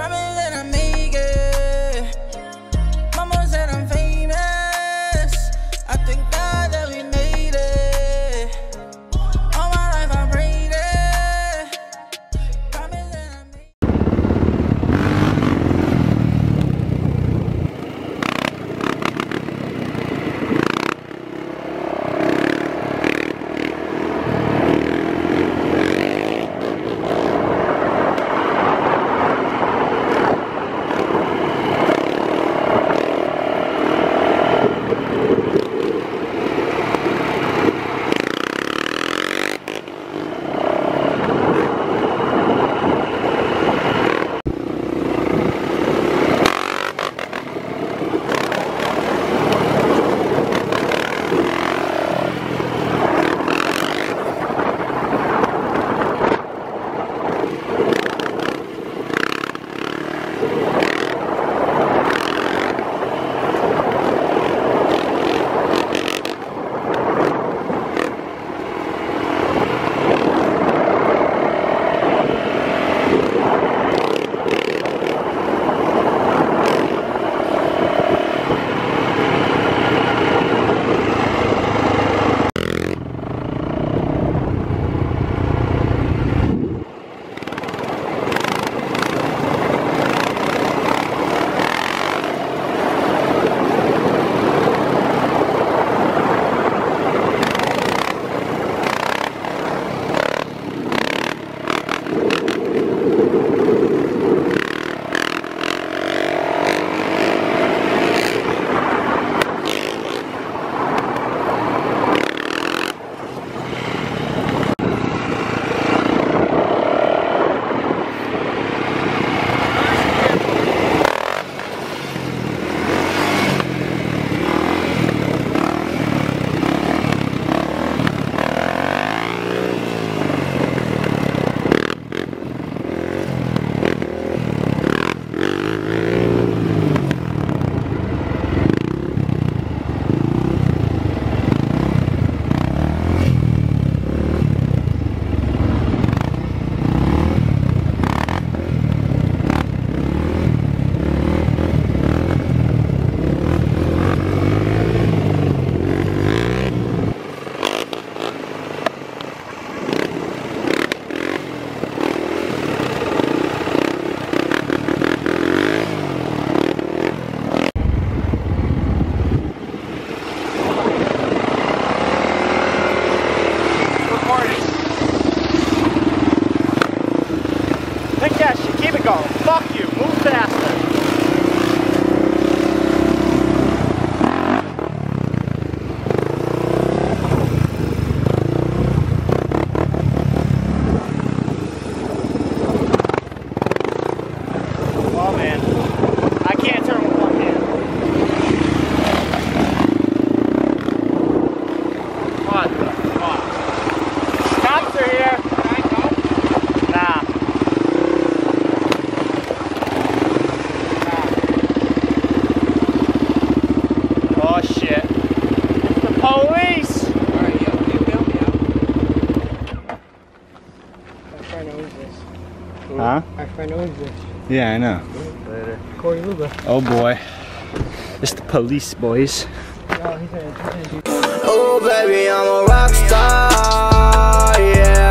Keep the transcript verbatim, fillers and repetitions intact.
Promise that I make it. Mama said I'm famous. I thank God that we made it. All my life I prayed it. Promise that I made it. Keep it going. Fuck you. Move faster. Oh man, I can't turn with one hand. What the fuck? Cops are here. Can I go? Nah. Oh shit. It's the police! Alright, yeah, you bail me out. My friend owns this. Huh? My friend owns this. Yeah, I know. Later. Corey Luba. Oh boy. It's the police, boys. No, he's gonna, he's gonna do Oh baby, I'm a rock star, yeah.